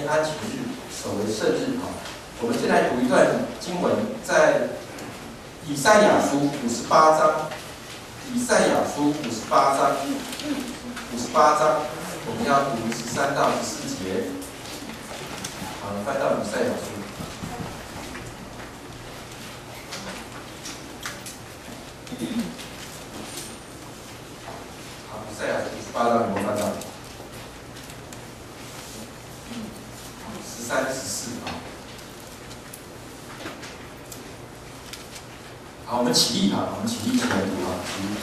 天安息日，守为圣日。好，我们先来读一段经文，在以赛亚书58章。以赛亚书58章，58章，我们要读13到14节。好，翻到以赛亚书。好，以赛亚书58章有没有翻到？13、14啊。好，我们起立啊，我们起立起来读啊，起立。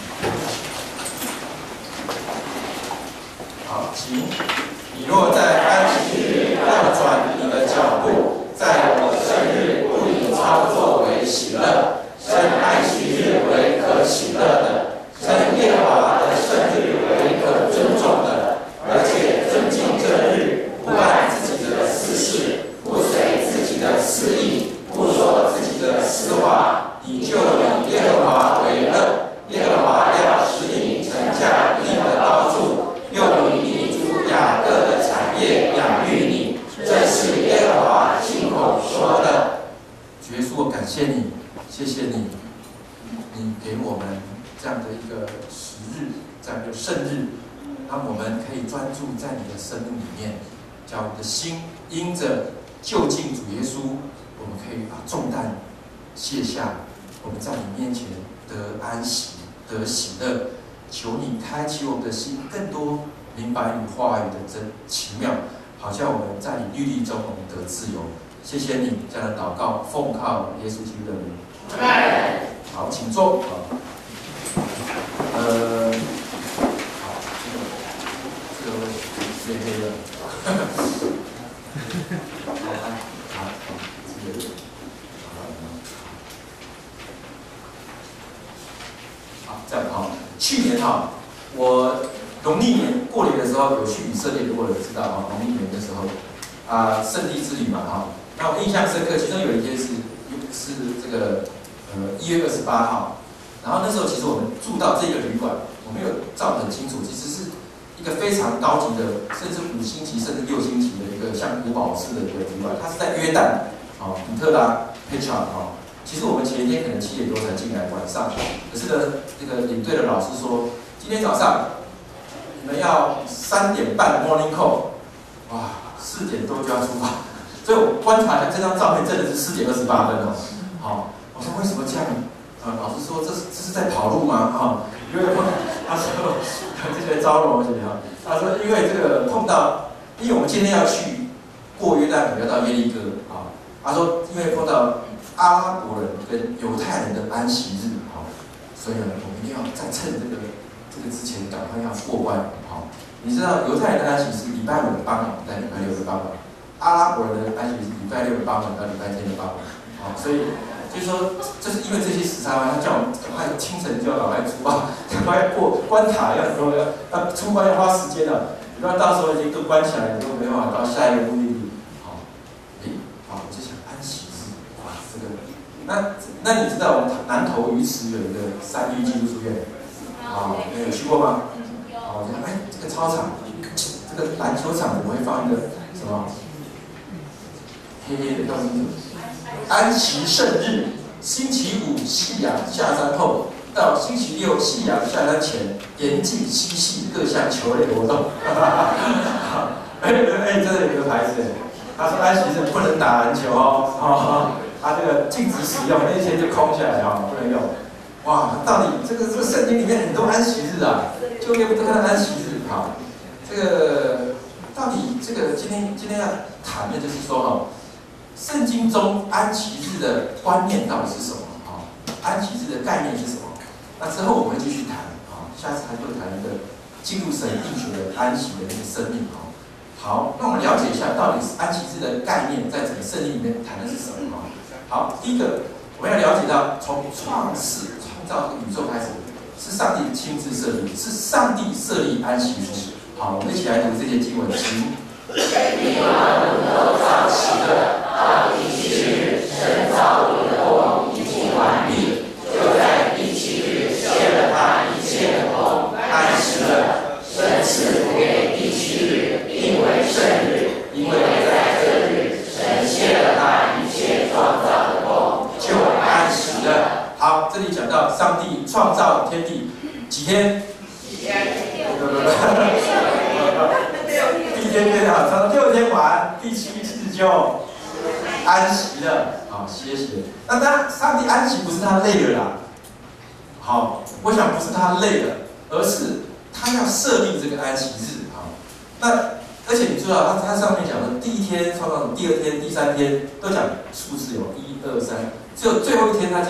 好，请你若在安息日调转你的脚步，在我圣日不以操作为喜乐，称安息日为可喜乐的，称耶和华的圣日为可尊重的，而且尊敬这日，不按自己的私事，不随自己的私意，不说自己的私话。你就以耶和华为乐，耶和华要使你乘驾一的高处，又以你主雅各的产业养育你。这是耶和华亲口说的。主耶稣，我感谢你，谢谢你，你给我们这样的一个时日，这样的圣日，让我们可以专注在你的生命里面，叫我们的心因着就近主耶稣，我们可以把重担卸下。我们在你面前得安息，得喜乐。求你开启我们的心，更多明白你话语的真奇妙，好像我们在你律例中我们得自由。谢谢你这样的祷告，奉靠耶稣基督的名。好，请坐。好，这个黑黑的。这样哈，去年哈，我农历年过年的时候有去以色列过的，知道哈，农历年的时候圣地之旅嘛哈，那我印象深刻，其中有一天是这个1月28号，然后那时候其实我们住到这个旅馆，我没有照得很清楚，其实是一个非常高级的，甚至5星级甚至6星级的一个像古堡式的一个旅馆，它是在约旦比特拉 Petra 其实我们前一天可能7点多才进来，晚上。可是呢，这个领队的老师说，今天早上你们要3点半 morning call， 哇，4点多就要出发。所以我观察一下这张照片，真的是4点28分哦。好，我说为什么这样？老师说这是在跑路吗？因为他说这个招容学哈，他说因为这个碰到，因为我们今天要去过约旦河，要到耶利哥啊。他说因为碰到阿拉伯人跟犹太人的安息日，所以呢，我们一定要在趁这个之前赶快要过关，你知道犹太人的安息是礼拜5的傍晚到礼拜6的傍晚，阿拉伯人的安息是礼拜6的傍晚到礼拜天的傍晚，所以就是说，就是因为这些时差，他叫我们赶快清晨就要赶快出发，赶快过关卡，要出关要花时间了，不然到时候已经都关起来，你就没办法到下一个目的地。我就想安息日，哇，这个，那你知道我们南投鱼池有一个3一基督书院，有去过吗？我觉得这个操场，这个篮球场我们会放一个什么黑黑的东西？安息圣日，星期5夕阳下山后，到星期6夕阳下山前，严禁嬉戏各项球类活动。这里有个牌子。他说安息日不能打篮球他这个禁止使用，那天就空下来不能用。哇，到底这个圣经里面很多安息日啊，就念不得安息日这个到底这个今天要谈的就是说圣经中安息日的观念到底是什么安息日的概念是什么？那之后我们会继续谈下次还会谈一个进入神应许的安息的那个生命好，那我们了解一下，到底是安息日的概念在整个圣经里面谈的是什么好，第一个我们要了解到，从创造这个宇宙开始，是上帝亲自设立，是上帝设立安息日。好，我们一起来读这些经文，请。天地万物都造齐了，到第7日，神造物的工已经完毕，就在第7日歇了他一切的工，安息了。神赐福给第7日，定为圣日，因为在几天？ 几天？ 第一天对的，从6天完，第7日就安息了，好歇息。那当然，上帝安息不是他累了啦，好，我想不是他累了，而是他要设立这个安息日，好，那而且你知道，他上面讲的第1天创造主，第2天、第3天都讲数字有1、2、3，只有最后1天他讲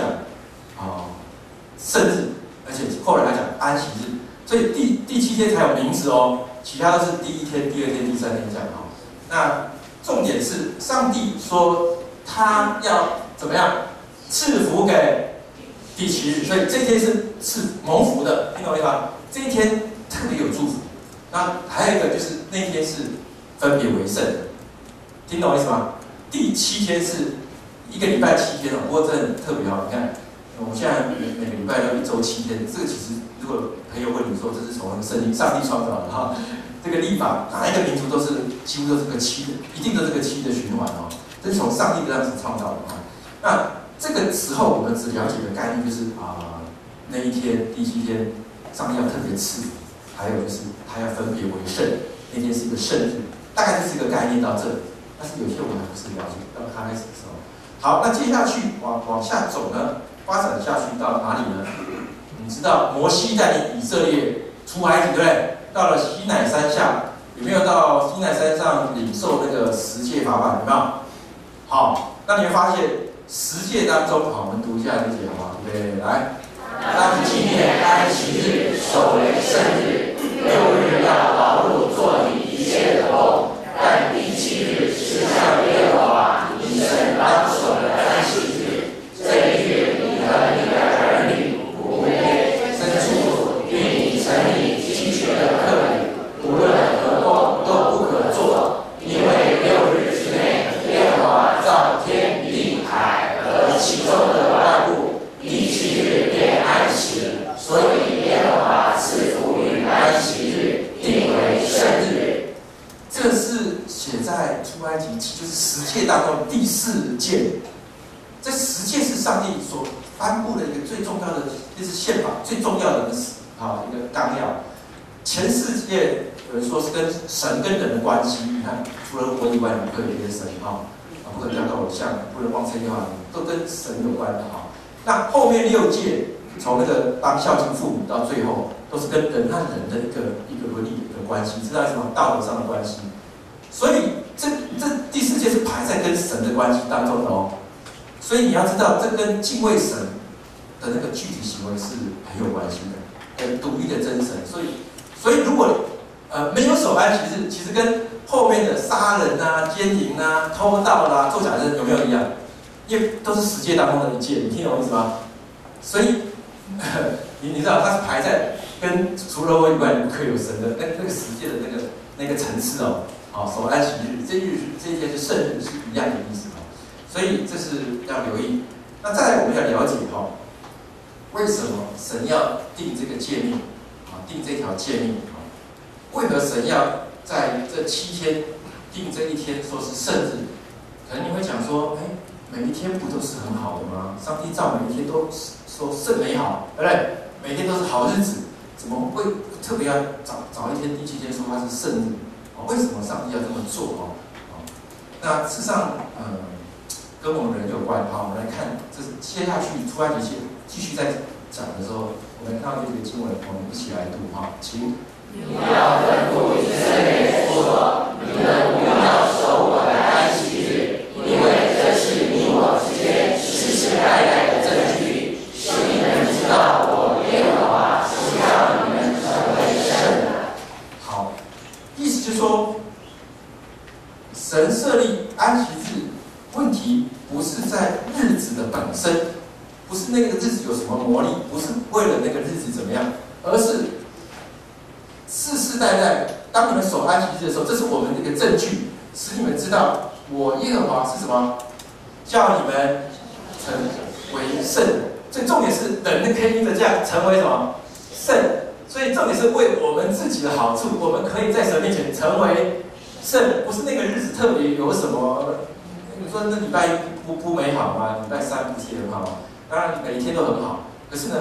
圣日，而且后来他讲安息日，所以第7天才有名字哦，其他都是第1天、第2天、第3天这样哈。那重点是上帝说他要怎么样赐福给第7日，所以这一天是蒙福的，听懂我意思吗？这一天特别有祝福。那还有一个就是那一天是分别为圣的，听懂我意思吗？第7天是1个礼拜7天哦，不过这很特别哦，你看。我们现在每个礼拜都1周7天，这个其实如果朋友问你说这是从那个圣经上帝创造的哈，这个历法哪一个民族都是几乎都是个7的，一定都是个7的循环哦，这是从上帝这样子创造的哈。那这个时候我们只了解的概念就是那一天第7天，上帝要特别赐福，还有就是他要分别为圣，那天是一个圣日，大概就是一个概念到这里。但是有些我们还不是了解，到刚开始的时候。好，那接下去往下走呢？发展下去到哪里呢？你知道摩西带领以色列出埃及，对不对？到了西乃山下，有没有到西乃山上领受那个10诫法版？有没有？好，那你会发现10诫当中，好，我们读一下这节好不好？对不对？来，当纪念安息日，守为圣日。6日要劳碌做你一切的工，但第7日是向耶和华你神当守的安息日。这一日，你和你的儿女、仆婢、牲畜与你城里寄居的客旅，无论何工都不可做，因为6日之内，耶和华造天地海和其中的万物，第7日便安息，所以耶和华赐福于安息日，定为圣日。这是写在出埃及记，就是10诫当中第4诫。这10诫是上帝所颁布的一个最重要的，就是宪法最重要的一个纲要。前4诫有人说是跟神跟人的关系，你看除了我以外，你不可以别的神不可以雕刻偶像，不能妄称耶和华，都跟神有关的那后面6诫，从那个当孝敬父母到最后，都是跟人和人的一个伦理的关系，知道什么道德上的关系。所以这第4诫是排在跟神的关系当中的哦。所以你要知道，这跟敬畏神的那个具体行为是很有关系的，跟独一的真神。所以如果没有守安息日，其实跟后面的杀人啊、奸淫啊、偷盗啦、做假证有没有一样？因为都是10诫当中的1诫，你听懂我意思吗？所以你知道它是排在跟除了我以外不可以有神的那个10诫的那个层次哦。好，守安息日，这一天是圣日，是一样的意思。所以这是要留意。那再来我们要了解为什么神要定这个诫命定这条诫命为何神要在这7天定这一天说是圣日？可能你会讲说，每一天不都是很好的吗？上帝造每一天都说甚美好，对不对？每天都是好日子，怎么会特别要找一天第7天说它是圣日？为什么上帝要这么做？那事实上，跟我们人有关。好，我们来看，这是接下去出埃及记继续在讲的时候，我们看到这个经文，我们一起来读请。 你要吩咐以色列说，你们不要守我的安息日，因为这是你我之间世世代代的证据，使你们知道我耶和华是叫你们成为圣的。 好，意思就是说，神设立安息日。问题不是在日子的本身，不是那个日子有什么魔力，不是为了那个日子怎么样，而是世世代代，当你们守安息日的时候，这是我们的一个证据，使你们知道我耶和华是什么，叫你们成为圣。所以重点是人可以因着这样成为什么圣，所以重点是为我们自己的好处，我们可以在神面前成为圣，不是那个日子特别有什么。你说那礼拜1不美好吗？礼拜3不是也很好吗？当然每一天都很好。可是呢，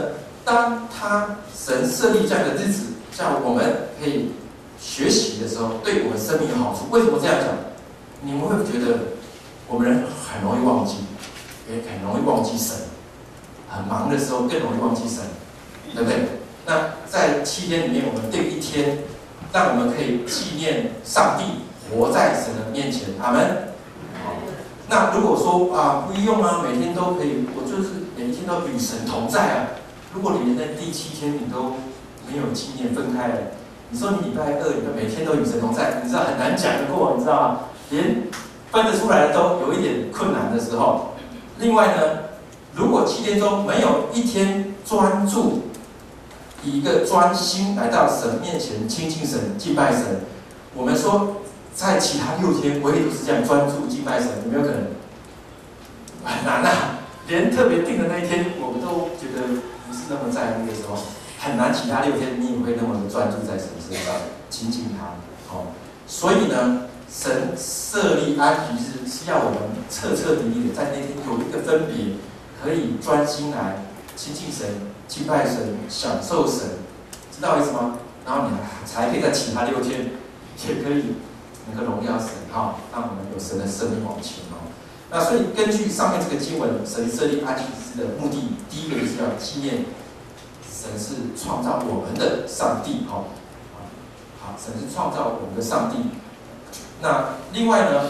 当神设立这样的日子，叫我们可以学习的时候，对我们生命有好处。为什么这样讲？你们会觉得我们人很容易忘记，也很容易忘记神。很忙的时候更容易忘记神，对不对？那在7天里面，我们定一天，让我们可以纪念上帝活在神的面前。阿门。好，那如果说啊不用啊，每天都可以，我就是每一天都与神同在啊。如果你连在第7天你都没有纪念分开了，你说你礼拜2你每天都与神同在，你知道很难讲得过，你知道吗？连分得出来的都有一点困难的时候。另外呢，如果7天中没有一天专注，以一个专心来到神面前亲近神、敬拜神，我们说在其他6天唯独是这样专注敬拜神，有没有可能？很难啊！连特别定的那一天，我们都觉得不是那么在乎的时候，很难其他6天你也会那么的专注在神身上亲近他。好，所以呢，神设立安息日是要我们彻彻底底的在那天有一个分别。可以专心来亲近神、敬拜神、享受神，知道意思吗？然后你才可以在其他6天也可以能够荣耀神哈，让我们有神的生命往前哦。那所以根据上面这个经文，神设立安息日的目的，第一个就是要纪念神是创造我们的上帝哈，好，神是创造我们的上帝。那另外呢，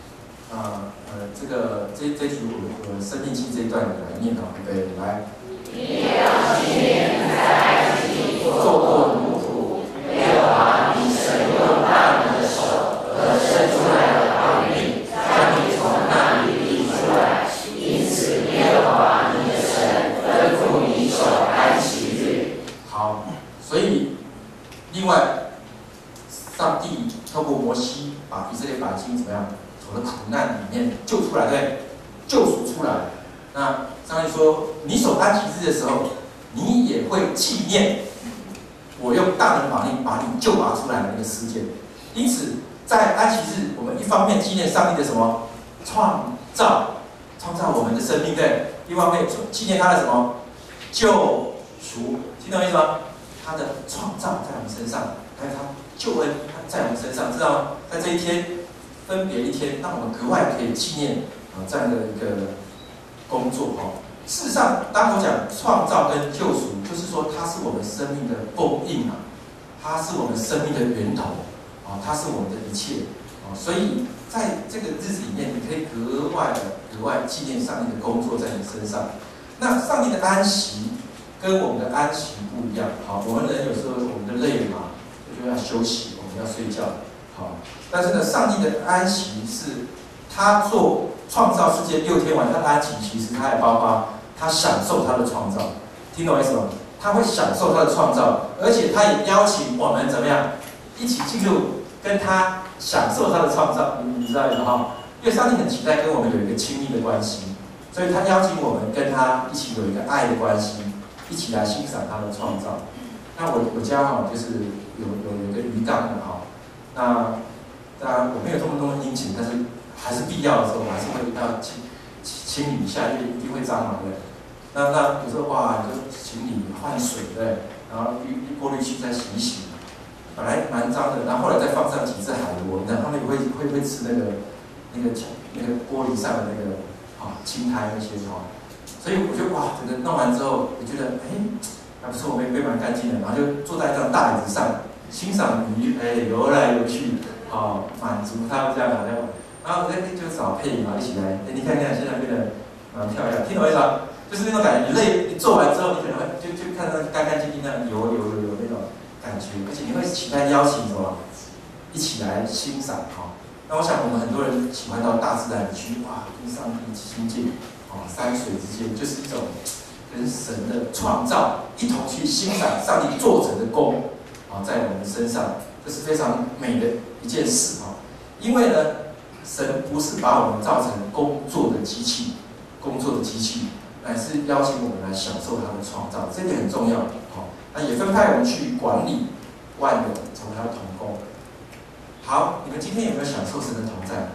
这句我生命记这一段来念好，预备来。 你也要纪念在埃及做过奴仆，耶和华你神用大能的手和伸出来的膀臂，将你从那里领出来。因此，耶和华你的神吩咐你守安息日。 好，所以另外，上帝透过摩西把以色列百姓怎么样？从苦难里面救出来，对，救赎出来。那上帝说，你守安息日的时候，你也会纪念我用大能把你救拔出来的那个事件。因此，在安息日，我们一方面纪念上帝的什么创造我们的生命，对；一方面纪念他的什么救赎，听懂意思吗？他的创造在我们身上，还有他救恩在我们身上，知道吗？在这一天。分别一天，让我们格外可以纪念这样的一个工作哈。事实上，当我讲创造跟救赎，就是说它是我们生命的供应啊，它是我们生命的源头啊，它是我们的一切啊。所以在这个日子里面，你可以格外纪念上帝的工作在你身上。那上帝的安息跟我们的安息不一样，好，我们人有时候我们的累了嘛，就要休息，我们要睡觉。好，但是呢，上帝的安息是他做创造世界6天完，他的安息其实他也包括他享受他的创造，听懂我意思吗？他会享受他的创造，而且他也邀请我们怎么样一起进入跟他享受他的创造，你知道意思哈？因为上帝很期待跟我们有一个亲密的关系，所以他邀请我们跟他一起有一个爱的关系，一起来欣赏他的创造。那我家哈就是有一个鱼缸的哈。那当然我没有这么多殷勤，但是还是必要的时候，我还是会要清理一下，因为一定会脏嘛，对不对？那有时候哇，就清理换水，对不对？然后过滤器再洗一洗，本来蛮脏的，然后后来再放上几只海螺，然后他们会吃那个玻璃上的那个青苔那些所以我就哇，整个弄完之后，我觉得还不错，被蛮干净的，然后就坐在一张大椅子上。欣赏鱼，游来游去，满足他这样好像，然后就找配音一起来，你看现在变得蛮漂亮，听懂我意思吗？就是那种感觉，你累，你做完之后，你可能会就看到干干净净那游那种感觉，而且你会期待邀请什么一起来欣赏哈。那我想我们很多人喜欢到大自然里去，哇，跟上帝亲近，山水之间就是一种跟神的创造一同去欣赏上帝做成的功。在我们身上，这是非常美的一件事哈。因为呢，神不是把我们造成工作的机器，乃是邀请我们来享受他的创造，这点很重要。那也分派我们去管理万有，成为他的同工。好，你们今天有没有享受神的同在？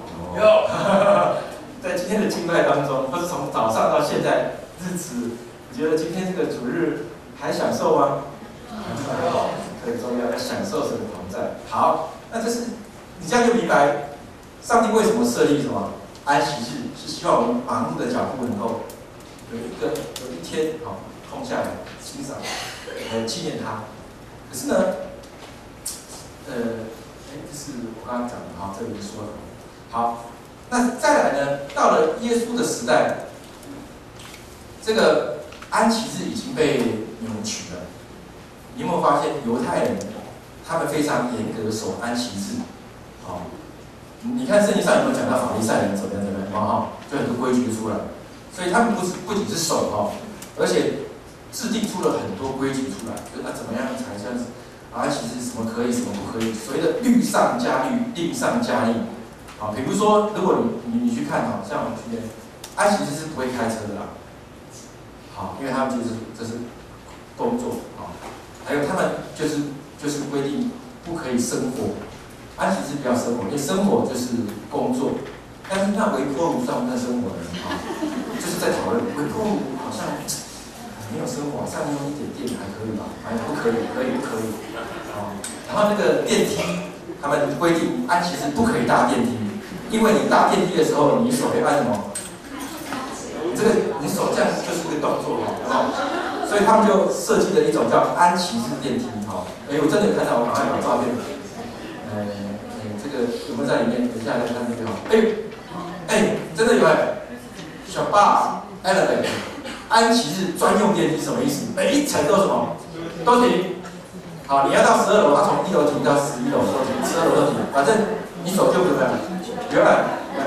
有。在今天的敬拜当中，或是从早上到现在，日子你觉得今天这个主日还享受吗？很重要，要享受神的同在。好，那这是你这样就明白，上帝为什么设立什么安息日，是希望我们忙碌的脚步能够有一天好空下来欣赏，纪念他。可是呢，这是我刚刚讲的哈，这里说了。好，那再来呢，到了耶稣的时代，这个安息日已经被扭曲了。你有没有发现犹太人他们非常严格守安息日？好，你看圣经上有没有讲到法利赛人怎么样？就很多规矩出来，所以他们不仅是守哈，而且制定出了很多规矩出来，就怎么样才算是安息日什么可以，什么不可以，所谓的律上加律，令上加令。好，比如说，如果你去看，像我们今天安息日是不会开车的啦。好，因为他们这是工作啊，还有他们就是规定不可以生火，安息日不要生火，因为生火就是工作。但是那微波炉上那生火呢啊，就是在讨论微波炉好像没有生火，上面用一点电还可以吧？不可以，不可以啊。然后那个电梯，他们规定安息日不可以搭电梯，因为你搭电梯的时候，你手会按什么？你手这样就是一个动作哈，所以他们就设计了一种叫安息日电梯哈。我真的有看到，我赶快把照片，这个有没有在里面？等一下来看这个哈。真的有小巴 elevator 安息日专用电梯什么意思？每一层都什么都停。好，你要到12楼，他从1楼停到11楼都停，12楼都停，反正你手就怎么样？原来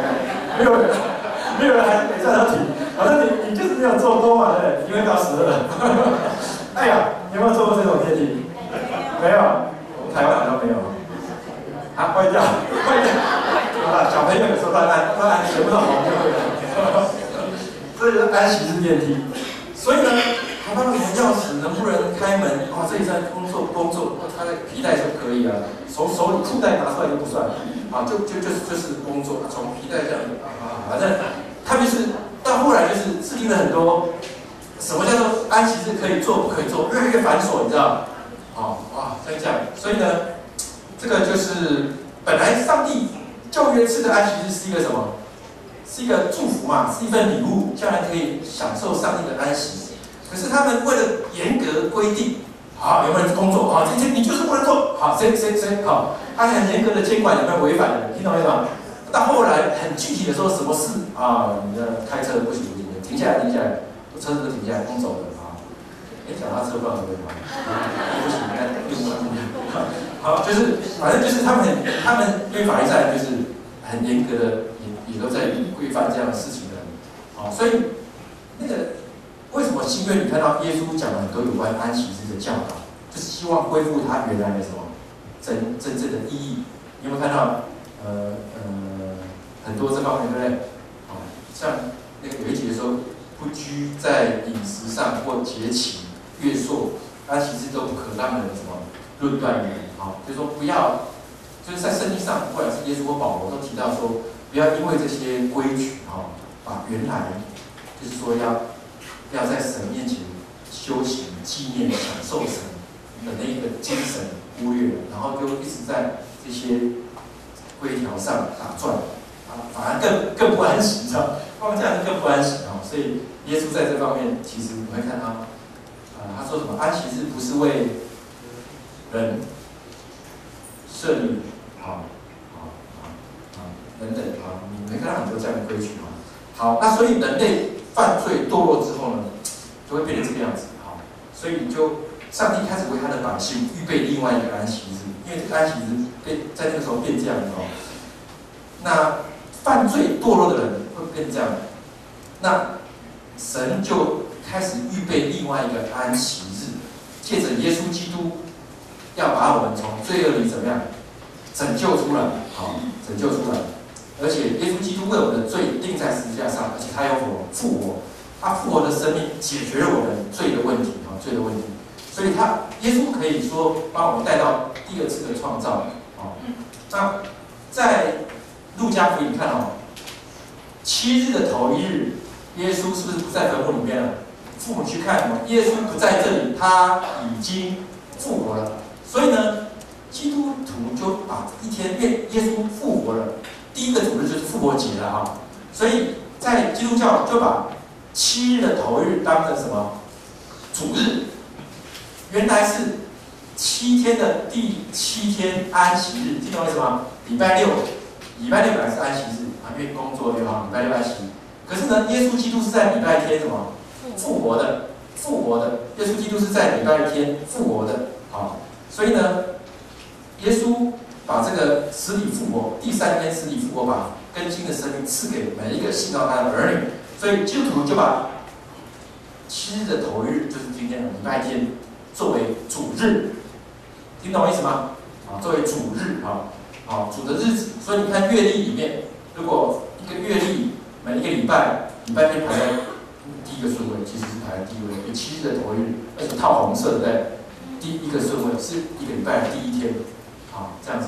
没有人还没在那停。反正你就是没有做工嘛，对不对？因为到12了。哎呀，你有没有坐过这种电梯？没有，我们台湾好像没有。啊，坏掉。好了，小朋友有时候乱按，全部都红就会了。这就是安息日电梯。所以呢，还包括什么钥匙能不能开门？这一站工作，他的皮带就可以啊，手里裤带拿出来就不算啊，就是工作，从皮带这样反正他们是。到后来就是制定了很多，什么叫做安息日可以做不可以做，越来越繁琐，你知道？这样，所以呢，这个就是本来上帝旧约赐的安息日是一个什么？是一个祝福嘛，是一份礼物，将来可以享受上帝的安息。可是他们为了严格规定，有没有人工作？今天你就是不能做，谁他很严格的监管有没有违反的，听懂没有？到后来很具体的说，什么事你的开车不行，停下来，车子都停下来，空走的脚踏车不知道会不会不行，应该用上好，就是反正就是他们因为法律赛就是很严格的，也都在规范这样的事情的，所以那个为什么新约你看到耶稣讲了很多有关安息日的教导，就是希望恢复他原来的什么真正的意义？你有没有看到很多这方面，对不对？像那个有一节说，不拘在饮食上或节期、月朔、安息日都不可让人什么论断人。就是说不要，就是在圣经上，不管是耶稣或保罗都提到说，不要因为这些规矩把原来就是说要在神面前修行、纪念、享受神的那一个精神忽略了，然后就一直在这些规条上打转。反而更不安息，你知道？他们这样更不安息所以耶稣在这方面，其实你会看他，他说什么？安息日不是为人设立，等等你会看到很多这样的规矩好，那所以人类犯罪堕落之后呢，就会变成这个样子所以上帝开始为他的百姓预备另外一个安息日，因为这个安息日在那个时候变这样那犯罪堕落的人会变这样，那神就开始预备另外一个安息日，借着耶稣基督，要把我们从罪恶里怎么样拯救出来，拯救出来。而且耶稣基督为我们的罪钉在十字架上，而且他有复活，他复活的生命解决了我们罪的问题，所以耶稣可以说把我们带到第二次的创造，那在路加福音你看7日的头1日，耶稣是不是不在坟墓里面了？ 父母去看什么？耶稣不在这里，他已经复活了。所以呢，基督徒就把一天耶稣复活了，第一个主日就是复活节了哈。所以在基督教就把7日的头日当成什么主日？原来是7天的第7天安息日，听懂意思吗？礼拜六本来是安息日啊，因为工作日哈，礼拜六安息。可是呢，耶稣基督是在礼拜天什么复活的？耶稣基督是在礼拜天复活的啊，所以呢，耶稣把这个死里复活，第3天死里复活，把更新的生命赐给每一个信靠他的儿女。所以基督徒就把7日的头日，就是今天的礼拜天，作为主日，听懂我意思吗？啊，作为主日啊，主的日子。所以你看月历里面，如果一个月历每一个礼拜天排在第一个顺位，其实是排在第1位，因为7日的头日，而且套红色的，第一个顺位是一个礼拜的第1天，这样子。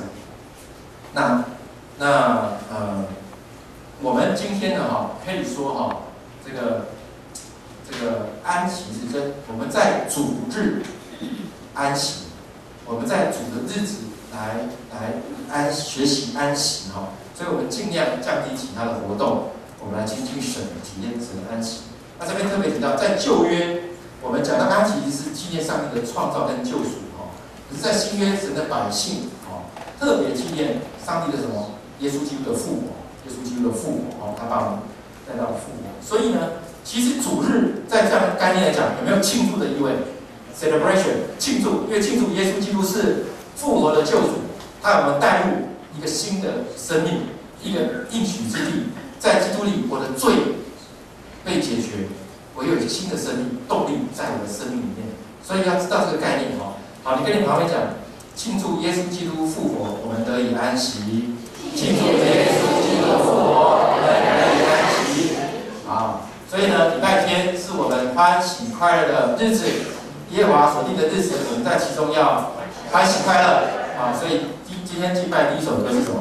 我们今天呢可以说这个安息日跟我们在主日安息，我们在主的日子来学习安息所以我们尽量降低其他的活动，我们来亲近神，体验神的安息。那这边特别提到，在旧约，我们讲到安息日是纪念上帝的创造跟救赎可是，在新约，神的百姓特别纪念上帝的什么？耶稣基督的复活，他把我们带到复活。所以呢，其实主日在这样的概念来讲，有没有庆祝的意味 ？celebration 庆祝，因为庆祝耶稣基督是复活的救主，他把我们带入一个新的生命，一个应许之地。在基督里，我的罪被解决，我有一个新的生命动力在我的生命里面。所以要知道这个概念好，你跟你旁边讲，庆祝耶稣基督复活，我们得以安息。庆祝耶稣基督复活，我们得以安息。所以呢，礼拜天是我们欢喜快乐的日子，耶和华所定的日子，我们在其中要欢喜快乐所以今天敬拜第一首歌是什么？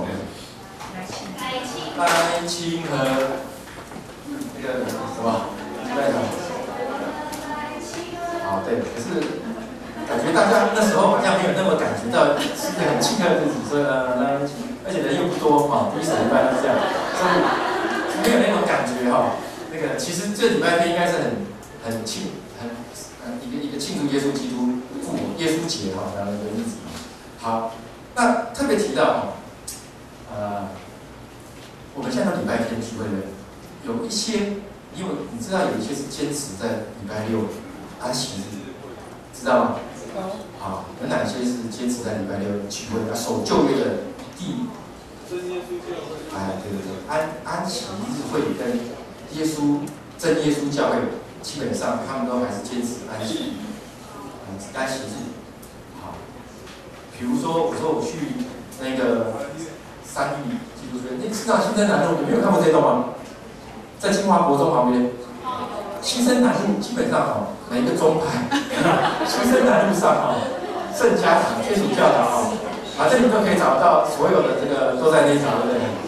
来亲和那个什么？对的。对，可是感觉大家那时候好像没有那么感觉到是一个很庆贺的日子，所以而且人又不多第一首礼拜是这样，所以没有那种感觉那个其实这礼拜天应该是很一个庆祝耶稣基督复活耶稣节这样的一个日子。好，那特别提到我们现在礼拜天聚会的有一些，因为你知道有一些是坚持在礼拜六安息日，知道吗？有哪些是坚持在礼拜六聚会？守旧约的对，安息日会跟真耶稣教会，基本上他们都还是坚持安息日。比如说我去那个三义基督学院，知道新生南路，你没有看过这栋吗？在清华国中旁边。新生南路基本上每一个宗派，新生南路上圣家堂、天主教堂这里都可以找到所有的这个都在那一条，对不对？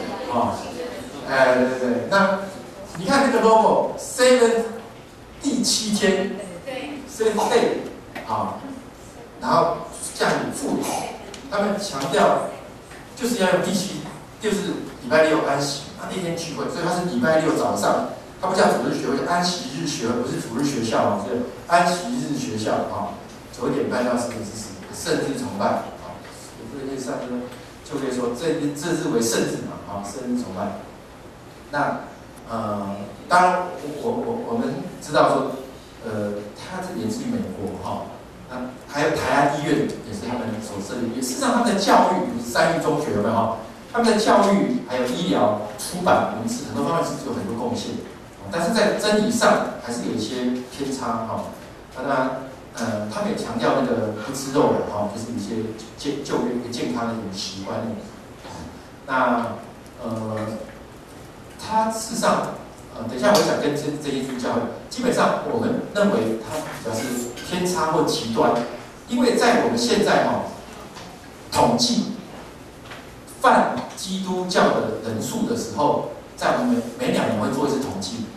对。那你看这个 logo，7 第7天 ，7 day 然后降雨复活，他们强调就是要用就是礼拜六安息，那天聚会，所以他是礼拜六早上。它不叫主日学会，叫安息日学会，不是主日学校是安息日学校9点半到10点40，圣日崇拜有这个上就可以说这日为圣日圣日崇拜。那当然我们知道说它是源自于美国那还有台安医院也是他们所设立，事实上他们的教育，比如3育中学有没有他们的教育还有医疗、出版、文字很多方面是有很多贡献。但是在真理上还是有一些偏差当然，他们也强调那个不吃肉的就是一些就有一个健康的饮食观念。那他事实上等一下我想跟这些教会，基本上我们认为它比较是偏差或极端，因为在我们现在统计泛基督教的人数的时候，在我们每2年会做一次统计。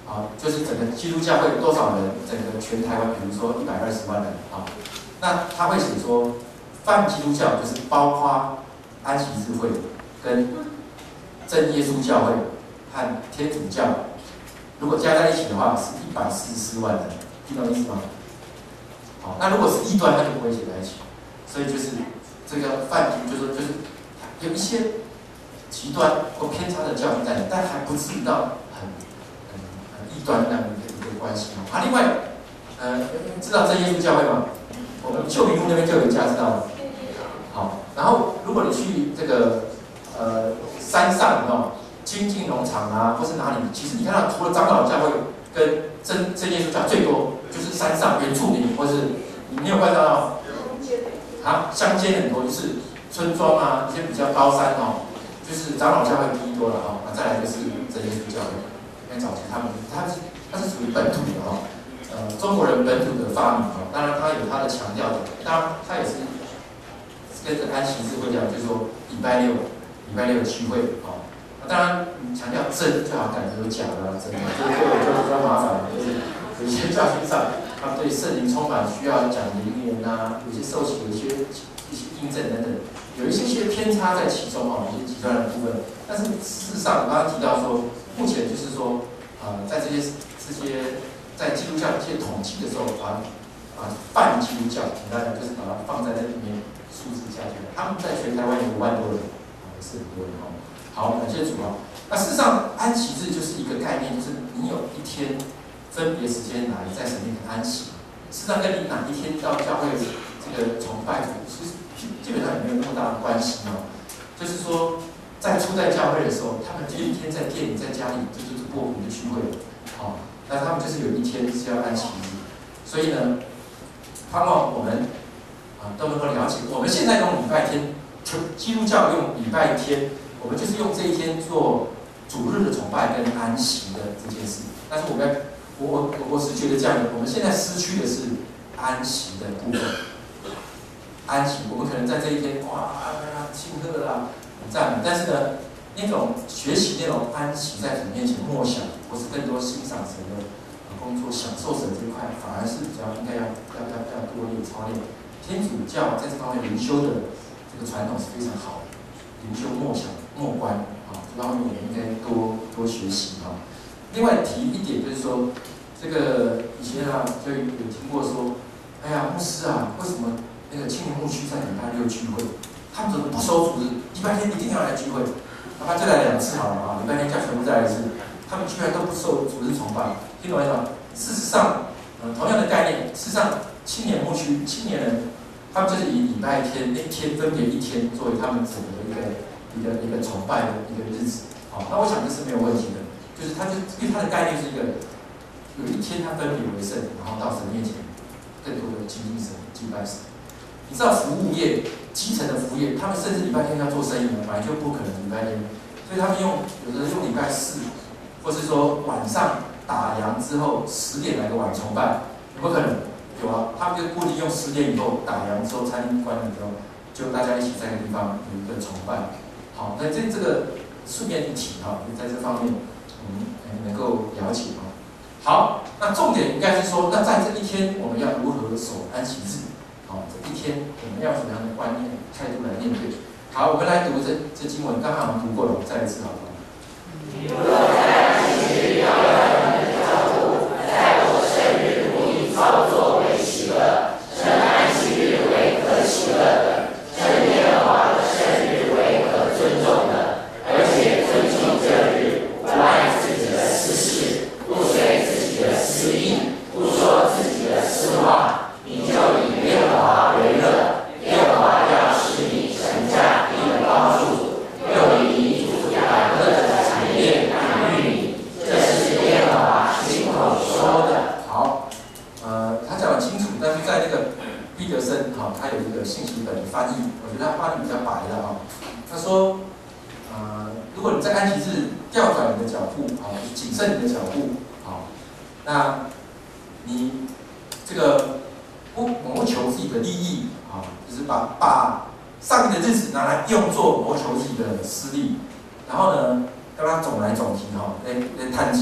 就是整个基督教会多少人，整个全台湾，比如说120万人那他会写说，泛基督教就是包括安息日会跟真耶稣教会和天主教，如果加在一起的话是144万人，听懂意思吗？那如果是异端，他就不会写在一起，所以就是这个泛基督就是有一些极端或偏差的教义在，但还不至于到很异端那样的一个关系另外，知道真耶稣教会吗？我们秀明路那边就有一家，知道吗？然后如果你去这个山上精进农场或是哪里，其实你看到除了长老教会跟真耶稣教最多就是山上原住民，或是你有看到乡间很多，就是村庄一些比较高山就是长老教会第一多了再来就是真耶稣教会，因为早期它是属于本土的中国人本土的发明当然它有它的强调的，当然它也是跟着安息日会讲，就是说礼拜六聚会当然强调真最好改成有假的真的，就比较麻烦，就是有一些教训上，他对圣灵充满需要讲灵言有些受洗，有一些印证等等，有一些偏差在其中一些极端的部分。但是事实上，我刚刚提到说，目前就是说在这些在基督教一些统计的时候，泛基督教，简单讲就是把它放在那里面数字下去，他们在全台湾有5万多人，也是很多人好，感谢主那事实上，安息日就是一个概念，就是你有一天分别时间来在神面前安息。事实上，跟你哪一天到教会这个崇拜主，其实基本上也没有那么大的关系就是说，在初代教会的时候，他们第一天在店里、在家里，这就是过平的聚会那他们就是有一天是要安息日，所以呢，盼望我们都能够了解，我们现在用礼拜天，基督教用礼拜天，我们就是用这一天做主日的崇拜跟安息的这件事。但是我是觉得这样的，我们现在失去的是安息的部分。安息，我们可能在这一天庆贺啦、赞美，但是呢，那种学习那种安息在主面前默想，或是更多欣赏神的工作、享受神这一块，反而是比较应该要多练操练。天主教在这方面灵修的这个传统是非常好的，灵修默想、默观这方面我们应该多学习另外提一点就是说，这个以前就有听过说，哎呀，牧师为什么那个青年牧区在礼拜六聚会，他们怎么不收主日？礼拜天一定要来聚会，哪怕就来2次好了礼拜天叫全部再来一次，他们居然都不受主日崇拜，听懂意思吗？事实上，同样的概念，事实上青年牧区青年人，他们就是以礼拜天那一天分别一天作为他们整个一个崇拜的一个日子那我想这是没有问题的，就是因为他的概念是一个有一天他分别为圣，然后到神面前更多的亲近神、敬拜神。你知道服务业基层的服务业，他们甚至礼拜天要做生意本来就不可能礼拜天，所以他们有的人用礼拜4，或是说晚上打烊之后10点来个晚崇拜，有没有可能？有他们就固定用10点以后打烊之后，餐厅关了之后，就大家一起在一个地方有一个崇拜。好，那这个顺便一提在这方面我们能够了解好，那重点应该是说，那在这一天我们要如何守安息日？这一天我们要什么样的观念、态度来面对？好，我们来读这经文，刚刚我们读过了，再一次好不好？ 你若在安息日要用你的脚步，在我圣日如你操作为喜乐，称安息日为可喜乐的，称耶和华的圣日为可尊重的，而且尊重这日，不爱自己的私事，不随自己的私意，不说自己的私话，你就以耶和华为乐。耶和华要使你成家立的帮助，又以你主雅各的产业养育你，这是耶和华亲口说的。 好，他讲得清楚，但是在那个毕德森他有一个信息本的翻译，我觉得他翻译比较白的他说，如果你在安息日调转你的脚步谨慎你的脚步那你这个不谋求自己的利益就是把上帝的日子拿来用作谋求自己的私利，然后呢，跟他总来总去在叹气，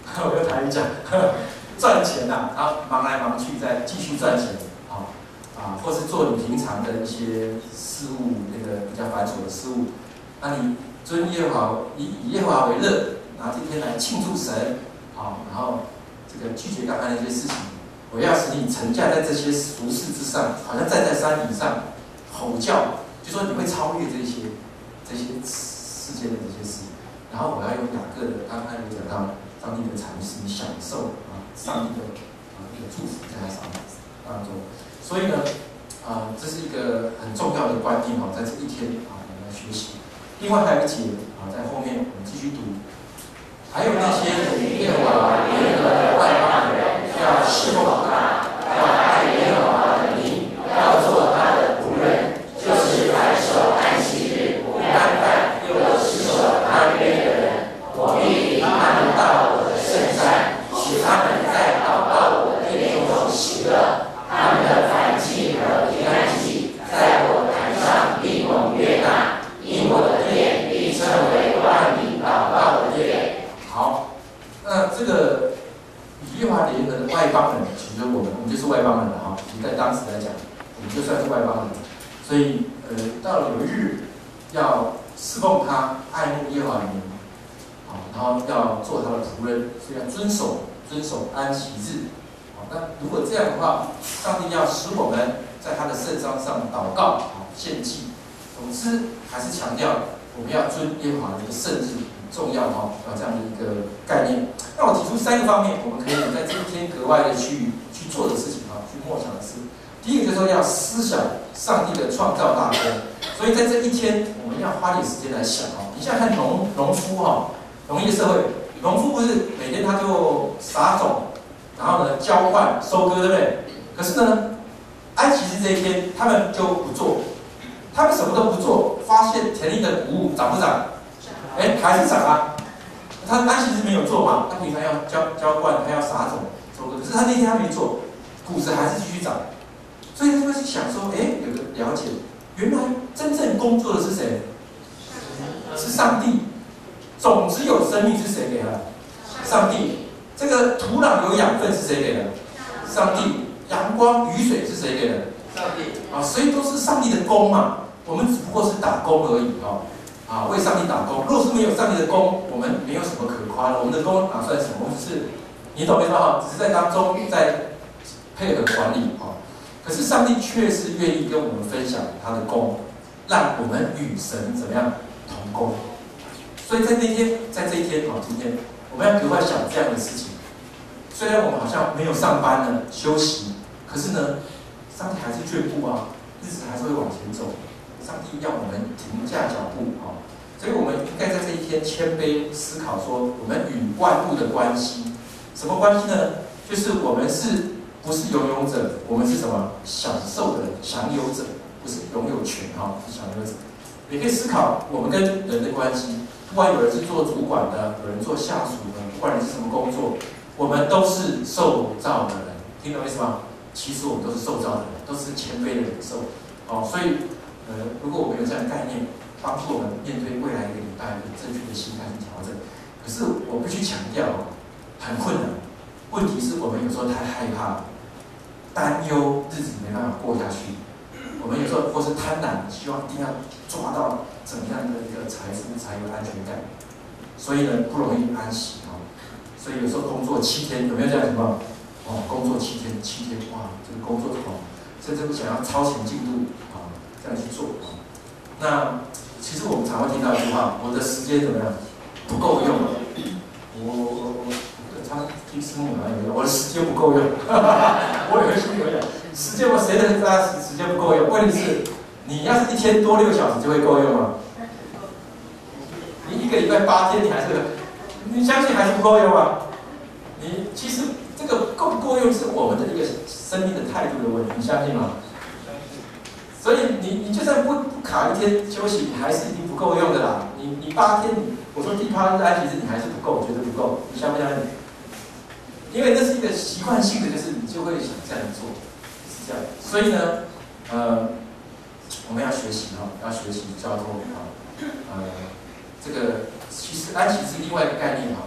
我又台语讲，赚钱呐，然后忙来忙去，再继续赚钱，或是做你平常的一些事务，那个比较繁琐的事务，那你尊耶和华以耶和华为乐，拿这天来庆祝神，然后这个拒绝刚才那些事情，我要使你沉驾在这些俗事之上，好像站在山顶上吼叫，就说你会超越这些世间的这些事，然后我要用雅各的，刚才有讲到上帝的阐释，你享受上帝的一个祝福在他当中，所以呢，这是一个很重要的观念在这一天我们来学习。另外还有一节在后面我们继续读，还有那些与耶和华联合的外邦人，要侍奉他，要爱耶和华的名，要做他的仆人，就是来守安息日，不干饭，又持守他约的人，我必领他们到我的圣山，使他们在祷告我的殿中喜乐，他们的燔祭和平安祭，在我坛上必蒙悦纳，因我的殿必称为万民祷告的殿。好，那这个与耶和华联合的外邦人，其实我们就是外邦人了哈。其实在当时来讲，我们就算是外邦人，所以到了有一日要侍奉他，爱慕耶和华的名，然后要做他的仆人，所以要遵守安息日。那如果这样的话，上帝要使我们在他的圣山上祷告，献祭。总之还是强调我们要尊耶和华的一个圣日，很重要要这样的一个概念。那我提出3个方面，我们可以在这一天格外的去做的事情去默想的事。第一个就是说要思想上帝的创造大功，所以在这一天我们要花点时间来想你想想看农夫农业社会，农夫不是每天他就撒种，然后呢浇灌、收割，对不对？可是呢，安息日这一天他们就不做。他们什么都不做，发现田里的谷物长不长？还是长啊。他安息日没有做嘛，他平常要浇灌，他要撒种、收割，可是他那天他没做，谷子还是继续长。所以他就会想说，有个了解，原来真正工作的是谁？是上帝。种子有生命是谁给的？上帝。这个土壤有养分是谁给的？上帝。阳光、雨水是谁给的？上帝。所以都是上帝的工嘛。我们只不过是打工而已为上帝打工。若是没有上帝的工，我们没有什么可夸的。我们的工哪算什么？我们只是，你懂没错只是在当中在配合管理可是上帝却是愿意跟我们分享他的工，让我们与神怎么样同工。所以在这一天，今天我们要格外想这样的事情。虽然我们好像没有上班呢，休息，可是呢，上帝还是眷顾日子还是会往前走。上帝要我们停下脚步所以我们应该在这一天谦卑思考说，我们与万物的关系，什么关系呢？就是我们不是拥有者，我们是什么？享受的人，享有者，不是拥有权是享有者。也可以思考我们跟人的关系，不管有人是做主管的，有人做下属的，不管你是什么工作，我们都是受造的人，听懂意思吗？其实我们都是受造的人，都是谦卑的忍受所以如果我们有这样的概念，帮助我们面对未来一个礼拜有正确的心态去调整。可是我必须强调很困难。问题是我们有时候太害怕，担忧日子没办法过下去。我们有时候或是贪婪，希望一定要抓到怎么样的一个财富才有安全感，所以呢不容易安息所以有时候工作7天，有没有这样的情况？工作7天，哇，这个工作甚至想要超前进度这样去做那其实我们常会听到一句话：我的时间怎么样不够用？我常听师母讲，我的时间不够用。我有心有讲，时间谁能知道时间不够用？问题是，你要是1天多6小时就会够用吗？你1个礼拜8天，你相信还是不够用啊？你其实这个够不够用是我们的一个生命的态度的问题，你相信吗？所以你就算不卡1天休息，你还是一定不够用的啦。你8天，我说第8日安息日你还是不够，绝对不够，你相不相信？因为那是一个习惯性的，就是你就会想这样做，是这样。所以呢，我们要学习要学习交托这个其实安息是另外一个概念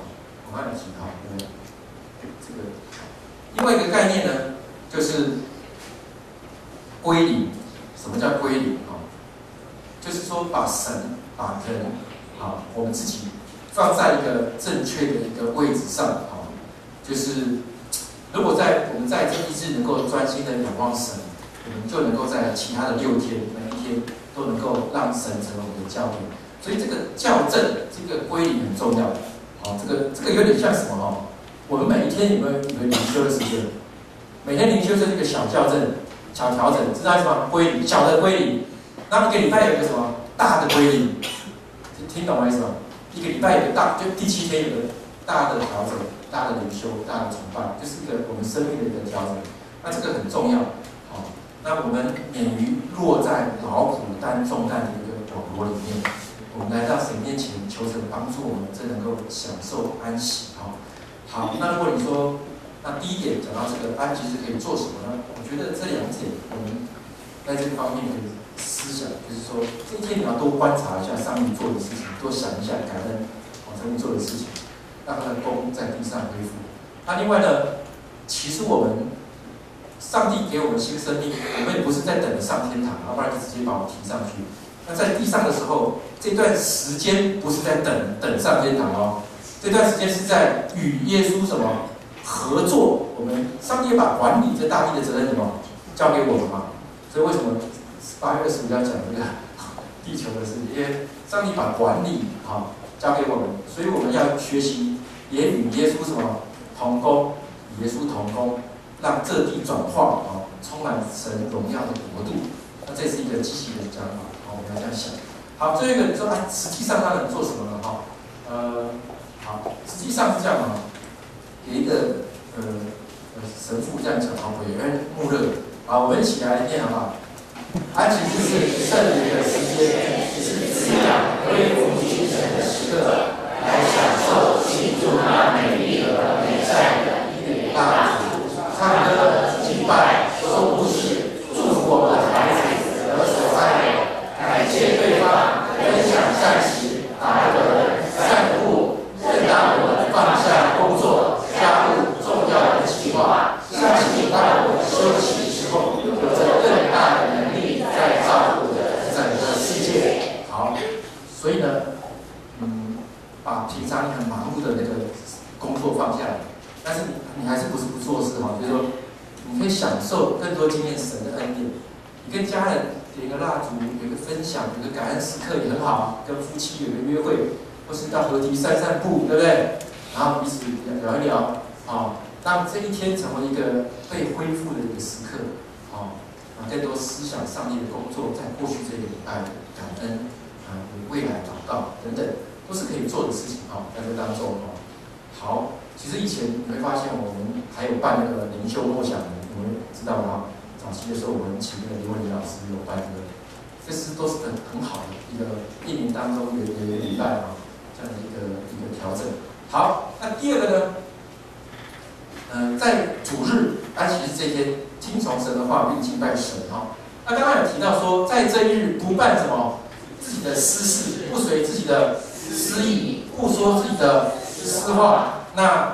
同样的题哈，对不对？这个另外一个概念呢，就是归零。什么叫归零啊？就是说把神、把人啊，我们自己放在一个正确的一个位置上啊，就是如果我们在这一日能够专心的仰望神，我们就能够在其他的6天每一天都能够让神成为我们的教练。所以这个校正、这个归零很重要。好，这个有点像什么哦？我们每一天有没有灵修的时间？每天灵修是一个小校正、小调整，知道什么？归零，小的归零。那一个礼拜有一个什么大的归零？听懂我意思吗？一个礼拜有个大，就第7天有个大的调整、大的灵修、大的崇拜，就是一个我们生命的一个调整。那这个很重要。好，那我们免于落在劳苦担重担的一个网络里面。我们来到神面前求神帮助我们，真能够享受安息。好，那如果你说，那第一点讲到这个安息是可以做什么呢？我觉得这2点我们在这个方面可以思想，就是说这一天你要多观察一下上帝做的事情，多想一下感恩上帝做的事情，让他的功在地上恢复。那另外呢，其实我们上帝给我们新生命，我们也不是在等着上天堂，要不然就直接把我提上去。那在地上的时候，这段时间不是在等上天堂哦，这段时间是在与耶稣什么合作。我们上帝把管理这大地的责任什么交给我们嘛，所以为什么8月25要讲这个地球的事情？因为上帝把管理交给我们，所以我们要学习也与耶稣什么同工，与耶稣同工，让这地转化充满神荣耀的国度。那这是一个积极的讲法。我们要这样想。好，最后一个你说，实际上他能做什么呢？好，实际上是这样啊。有一个神父这样讲委员穆勒，好，我们一起来念好不好？安息日是圣灵的时间，是滋养恢复精神的时刻，来享受庆祝那美丽和美善的一点大主，唱歌、敬拜、说故事，祝福我们的孩子得所爱的。感谢对方，分享善食，达德善护，正当我们放下工作、家务重要的计划，相信当我们休息之后，有着更大的能力在照顾着整个世界。好，所以呢，把平常你很忙碌的那个工作放下来，但是你还是不做事哈，就是说你可以享受更多经验神的恩典，你跟家人。点一个蜡烛，有一个分享，有一个感恩时刻也很好。跟夫妻有一个约会，或是到河堤散步，对不对？然后彼此聊一聊，让这一天成为一个被恢复的一个时刻，更多思想上帝的工作，在过去这个礼拜感恩，为未来祷告等等，都是可以做的事情在这当中好，其实以前你会发现，我们还有办那个灵修默想，你们知道吗？早期的时候，我们请那个刘文林老师有办这是都是很好的一个1年当中有一个礼拜这样的一个调整。好，那第二个呢，在主日安息日这一天，听从神的话并敬拜神那刚刚有提到说，在这一日不办什么自己的私事，不随自己的私意，不说自己的私话，那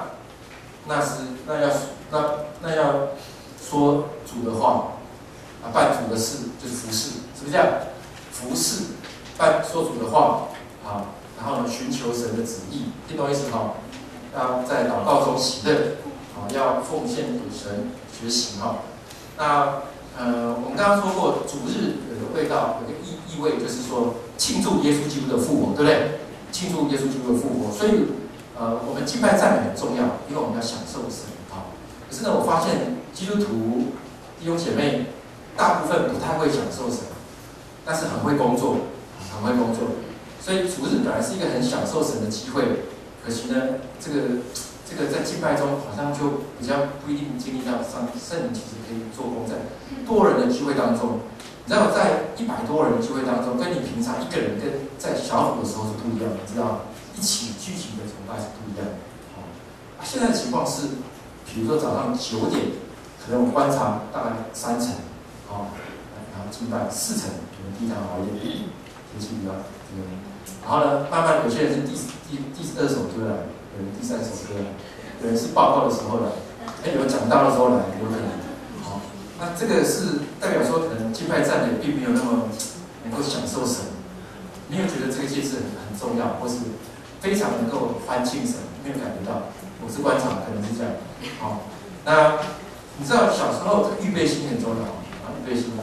要说主的话办主的事就是服侍，是不是这样？服侍，说主的话然后呢，寻求神的旨意，听懂意思要在祷告中喜乐要奉献给神学习那我们刚刚说过，主日有个味道，有个意味，就是说庆祝耶稣基督的复活，对不对？庆祝耶稣基督的复活，所以我们敬拜赞美很重要，因为我们要享受神可是呢，我发现基督徒弟兄姐妹大部分不太会享受神，但是很会工作，所以主日本来是一个很享受神的机会，可惜呢，这个在敬拜中好像就比较不一定经历到圣灵其实可以做工在多人的聚会当中。你知道，在100多人的聚会当中，跟你平常一个人跟在小组的时候是不一样的，你知道吗？一起聚集的崇拜是不一样的。现在的情况是，比如说早上9点，可能我观察大概3成，然后敬拜4成，可能低堂熬夜，天气比较然后呢，慢慢有些人是第2首歌来， 有人第3首歌来，有人是报告的时候来，有人讲道的时候来，有可能。好，那这个是代表说，可能敬拜赞美并没有那么能够享受神，没有觉得这个祭祀很重要，或是非常能够欢庆神，没有感觉到。我是观察，可能是这样。好，那你知道小时候这个预备心很重要啊，预备心。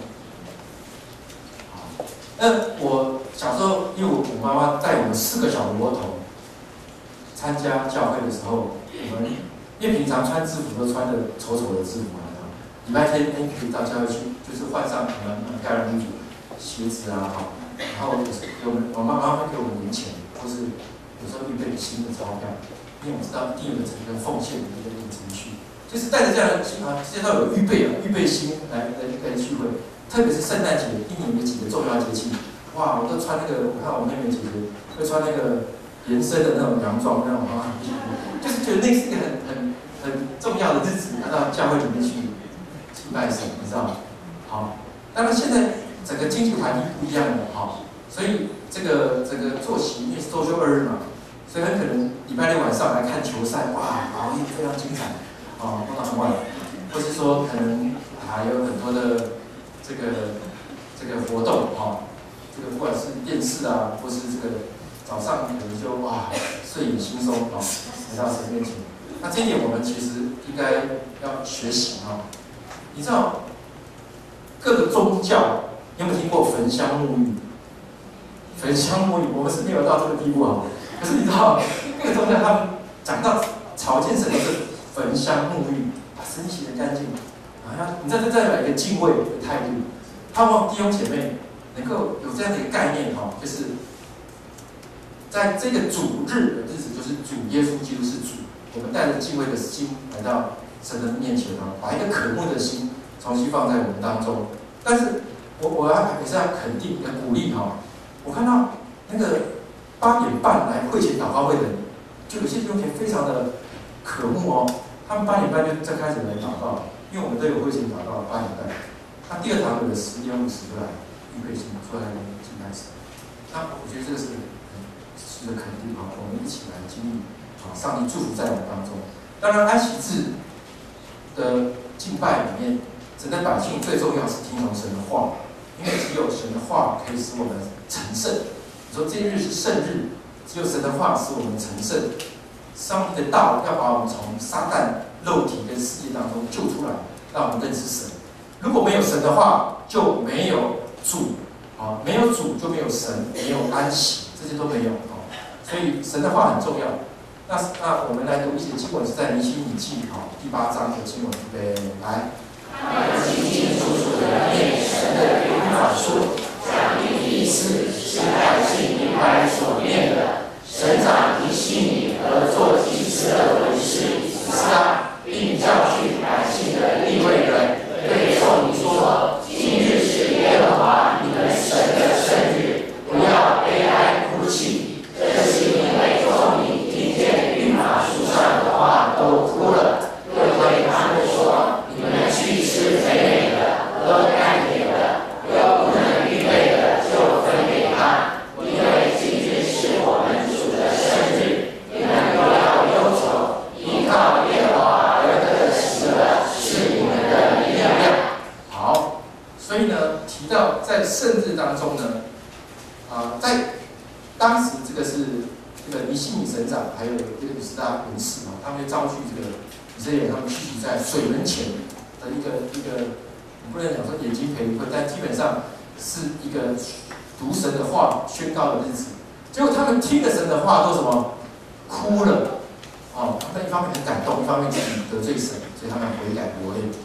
好，那我小时候，因为我妈妈带我们4个小萝头参加教会的时候，我们因为平常穿制服都穿的丑丑的制服嘛，礼拜天可以到教会去，就是换上很漂亮的衣服、鞋子啊，好，然后给我妈妈会给我们零钱，或是有时候预备新的钞票。因为我知道一定有整个奉献的一个程序，就是带着这样的心啊，这叫有预备心来聚会，特别是圣诞节1年有几个重要节气，哇，我都穿那个，我看我妹妹姐姐会穿那个延伸的那种洋装，那种啊，就是觉得那是一个很重要的日子，要到教会里面去敬拜神，你知道吗？好，当然现在整个经济环境不一样了，好，所以这个整个作息因为是周休2日嘛。所以很可能礼拜6晚上来看球赛，哇，熬夜非常精彩，啊，弄到很晚，或是说可能还有很多的这个活动，哈，这个不管是电视啊，或是这个早上可能就哇睡眼惺忪，啊，来到神面前。那这一点我们其实应该要学习啊。你知道各个宗教，你有没有听过焚香沐浴？焚香沐浴，我们是没有到这个地步啊。可是你知道，各个宗教他们讲到朝见神都是焚香沐浴，把身洗得干净，啊，你知道这代表一个敬畏的态度。盼望弟兄姐妹能够有这样的一个概念哈，就是在这个主日的日子，就是主耶稣基督是主，我们带着敬畏的心来到神的面前啊，把一个渴慕的心重新放在我们当中。但是我也是要肯定、要鼓励哈，我看到那个8点半来会前祷告会的人，就有些弟兄姐妹非常的渴慕哦，他们8点半就在开始来祷告，因为我们都有会前祷告8点半。那第2堂有10点50就来预备心，出来敬拜神。那我觉得这个是很值得肯定啊，我们一起来经历啊，上帝祝福在我们当中。当然安息日的敬拜里面，神的百姓最重要是听从神的话，因为只有神的话可以使我们成圣。你说这一日是圣日，只有神的话使我们成圣。上帝的道要把我们从撒旦、肉体跟世界当中救出来，让我们认识神。如果没有神的话，就没有主啊，没有主就没有神，没有安息，这些都没有啊。所以神的话很重要。那我们来读一些经文，是在尼希米记第8章的经文，预备来。 他们清清楚楚地念神的律法书，讲明意思，是百姓明白所念的。省长尼希米和做祭司的文士以斯拉，并教训百姓的利未人，对众民说：今日是耶和华你们神的圣日，不要悲哀哭泣。这是因为众民听见律法书上的话都哭了，又对他们说：你们去吃肥美的，喝甘甜的，有不能预备的就分给他，因为今日是我们主的圣日，你们不要忧愁，依靠耶和华而得的喜乐是你们的力量。 好，所以呢，提到在圣日当中呢，在当时这个是这个尼希米省长，还有这个以斯拉文士他们就招聚这个以色列人，他们聚集在水门前的一个，我不能讲说眼睛培灵会，但基本上是一个读神的话宣告的日子。结果他们听了神的话都什么哭了，他们一方面很感动，一方面自己得罪神，所以他们悔改流泪。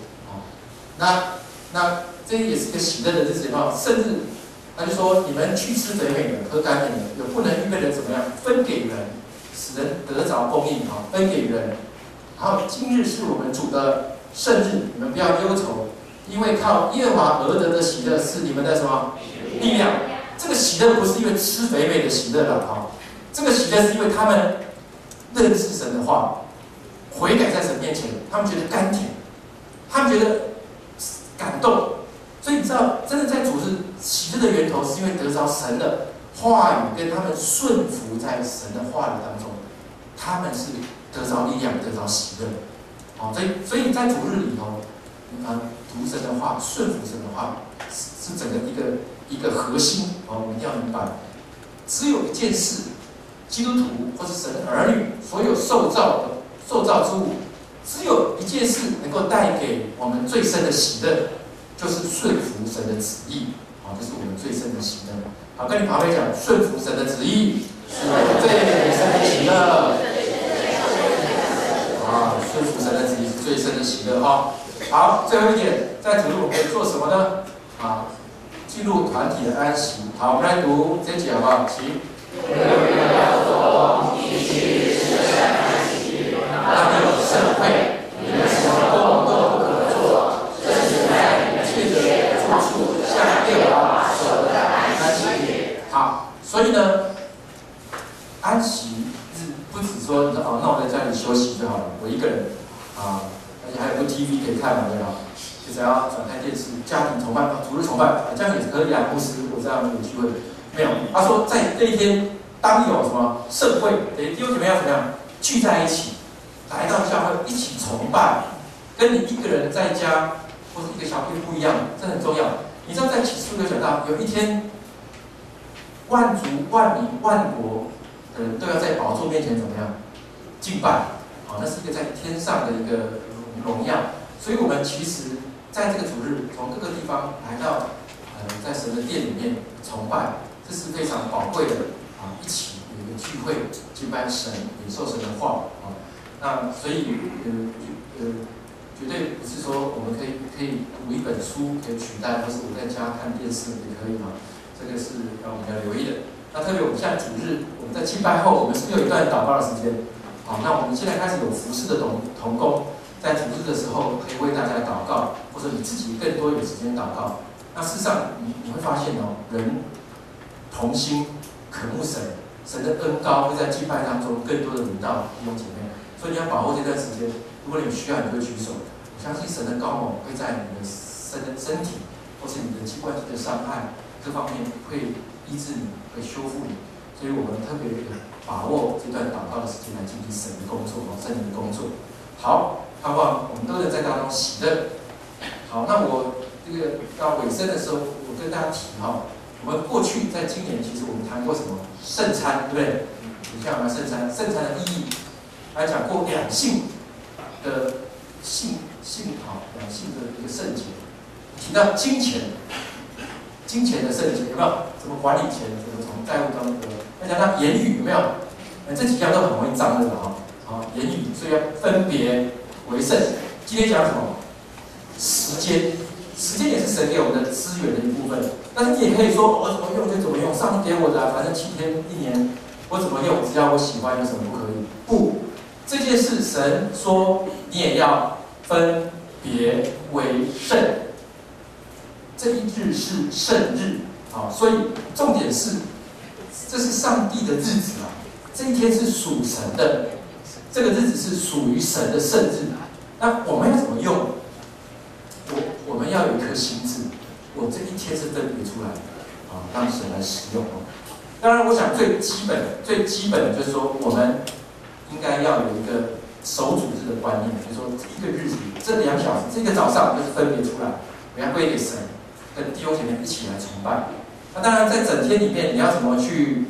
那这也是一个喜乐的日子，甚至他就说：你们去吃肥美的，喝甘甜的，有不能预备的怎么样，分给人，使人得着供应，分给人。然后今日是我们主的圣日，你们不要忧愁，因为靠耶和华而得的喜乐是你们的什么力量？这个喜乐不是因为吃肥美的喜乐了，这个喜乐是因为他们认识神的话，悔改在神面前，他们觉得甘甜，他们觉得感动。所以你知道，真的在主日喜乐的源头，是因为得着神的话语，跟他们顺服在神的话语当中。 他们是得着力量，得着喜乐。好，所以在主日里头，读神的话，顺服神的话，是整个一个核心。我们一定要明白，只有一件事，基督徒或是神的儿女，所有受造之物，只有一件事能够带给我们最深的喜乐，就是顺服神的旨意。好，这是我们最深的喜乐。好，跟你旁边讲，顺服神的旨意是最深的喜乐。顺服神的旨意是最深的喜乐哈。好，最后一点，在主日我们可以做什么呢？进入团体的安息。好，我们来读这一节好不好？请。那里有盛会，你们什么工都不可做，这是在一切的住处向耶和华守的安息日。好，所以呢，安息日不只说那我在家里休息就好了，我一个人而且还有个 TV 可以看嘛，对吧？就只要转开电视，家庭崇拜、主日崇拜，这样也是可以啊。牧师，我这样有机会没有？他说在那一天，当有什么盛会，弟兄姐妹要怎么样聚在一起？来到教会一起崇拜，跟你一个人在家或者一个小队不一样，这很重要。你知道在启示录有讲到，有一天万族、万民、万国的人都要在宝座面前怎么样敬拜？那是一个在天上的一个荣耀。所以我们其实在这个主日，从各个地方来到在神的殿里面崇拜，这是非常宝贵的一起有一个聚会敬拜神，领受神的话那所以绝对不是说我们可以读一本书可以取代，或是我在家看电视也可以这个是要我们要留意的。那特别我们现在主日，我们在敬拜后，我们是不是有一段祷告的时间？那我们现在开始有服侍的同工，在主日的时候可以为大家祷告，或者你自己更多有时间祷告。那事实上你会发现人同心渴慕神，神的恩膏会在敬拜当中更多的临到弟兄姐妹。所以你要把握这段时间，如果你有需要，你就举手。我相信神的膏抹会在你的身体，或是你的器官体的伤害这方面会医治你，会修复你。所以我们特别把握这段祷告的时间来进行神的工作，圣灵的工作。好，盼望我们都能在当中喜乐。好，那我这个到尾声的时候，我跟大家提我们过去在今年其实我们谈过什么圣餐，对不对？你看我们圣餐的意义。还讲过两性的两性的一个圣洁，提到金钱的圣洁有没有？怎么管理钱？怎么从债务当中得？再讲到言语有没有？这几样都很容易脏的言语，所以要分别为圣。今天讲什么？时间也是神给我们的资源的一部分。但是你也可以说，我怎么用就怎么用，上帝给我的反正7天1年，我怎么用，只要我喜欢，有什么不可以？不。这件事，神说你也要分别为圣。这一日是圣日，所以重点是，这是上帝的日子这一天是属神的，这个日子是属于神的圣日。那我们要怎么用？我们要有一颗心智，我这一天是分别出来的让神来使用当然，我想最基本的就是说我们。应该要有一个守主日的观念，就是说一个日子，这2小时，这个早上就是分别出来，我要归给神，跟弟兄姐妹一起来崇拜。那当然，在整天里面，你要怎么去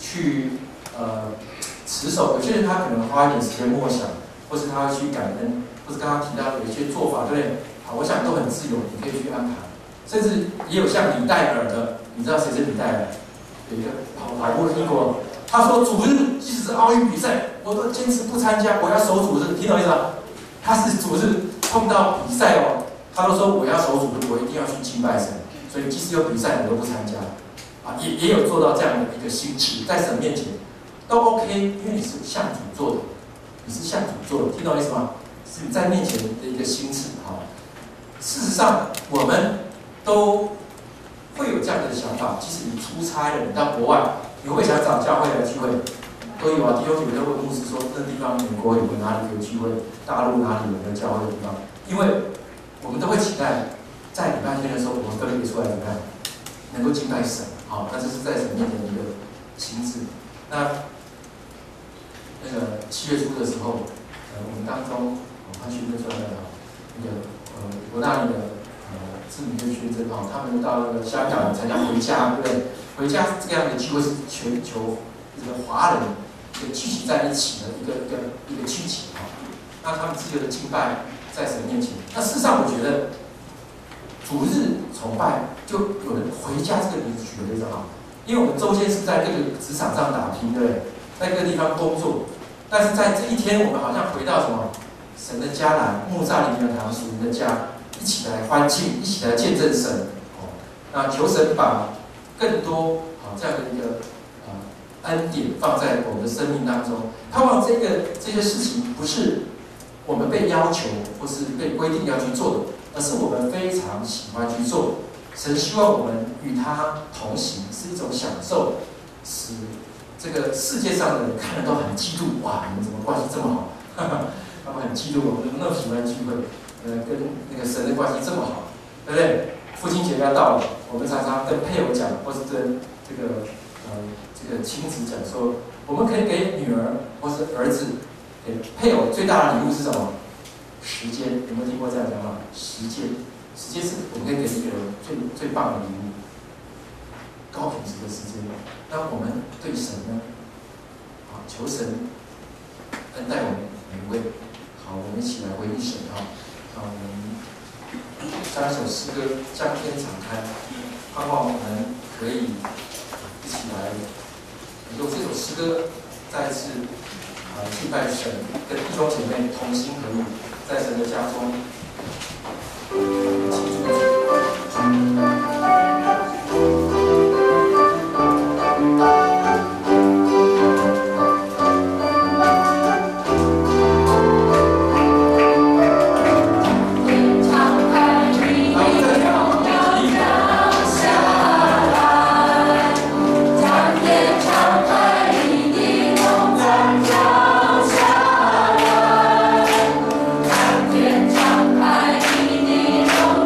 持守？有些人他可能花一点时间默想，或是他会去感恩，或是刚刚提到有一些做法，对不对？我想都很自由，你可以去安排。甚至也有像李戴尔的，你知道谁是李戴尔？有一个好莱坞的英国。他说主日即使是奥运比赛，我都坚持不参加，我要守主日，听懂意思吗？他是主日碰到比赛他都说我要守主日，我一定要去敬拜神，所以即使有比赛我都不参加也有做到这样的一个心智，在神面前都 OK， 因为你是向主做的，听懂意思吗？是你在面前的一个心智事实上，我们都会有这样的想法，即使你出差了，你到国外。你会想找教会来聚会，都有弟兄姐妹都问牧师说，这地方美国有哪里有聚会，大陆哪里有教会的地方？因为我们都会期待在礼拜天的时候，我们分别出来怎么样，能够敬拜神，那这是在神面前的一个心智。那那个7月初的时候，我们当中他宣证出来的那个国大里的志明跟宣证他们到那个香港参加回家，对不对？回家这样的聚会是全球这个华人一个聚集在一起的一个聚集那他们自由的敬拜在神面前。那事实上，我觉得主日崇拜就有人回家这个名字取得非常好，因为我们周间是在各个职场上打拼，对不对？在各个地方工作，但是在这一天，我们好像回到什么神的家来，木栅灵粮堂属灵的家，一起来欢庆，一起来见证神。那求神把更多这样的一个恩典放在我们的生命当中，盼望这些事情不是我们被要求或是被规定要去做的，而是我们非常喜欢去做。神希望我们与他同行，是一种享受，使这个世界上的人看了都很嫉妒，哇，你们怎么关系这么好？他们很嫉妒我们那么喜欢聚会，跟那个神的关系这么好，对不对？父亲节要到了，我们常常跟配偶讲，或是跟这个亲子讲说，我们可以给女儿或是儿子，给配偶最大的礼物是什么？时间。有没有听过这样讲法？时间，时间是我们可以给一个人最棒的礼物，高品质的时间。那我们对神呢？求神恩待我们每一位。好，我们一起来回应神我们将一首诗歌将天敞开，盼望我们可以一起来用这首诗歌再次敬拜神，跟弟兄姐妹同心合意，在神的家中庆祝主。 天敞开，你的荣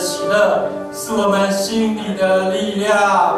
喜乐，是我们心里的力量。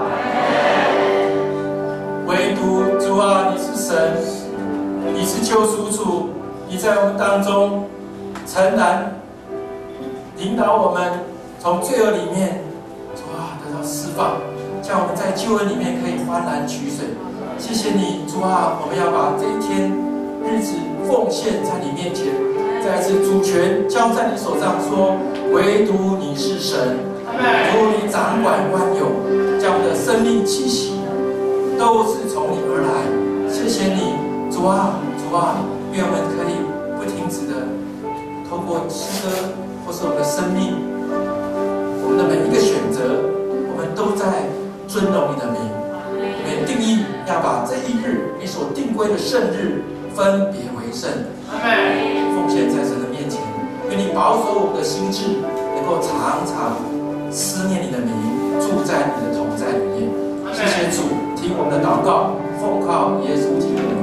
唯独主啊，你是神，你是救赎主，你在我们当中诚然领导我们从罪恶里面，主啊得到释放，叫我们在救恩里面可以欢然取水。谢谢你，主啊，我们要把这一天日子奉献在你面前，再次主权交在你手上，说唯独你是神，唯独你掌管万有，将我们的生命气息都是从你而来。谢谢你，主啊，主啊，愿我们可以不停止的透过诗歌或是我们的生命，我们的每一个选择，我们都在尊荣你的名。我们定义要把这一日你所定规的圣日分别为圣，奉献在神的面前。愿你保守我们的心智，能够常常思念你的名，住在你的同在里面。谢谢主，听我们的祷告，奉靠耶稣基督的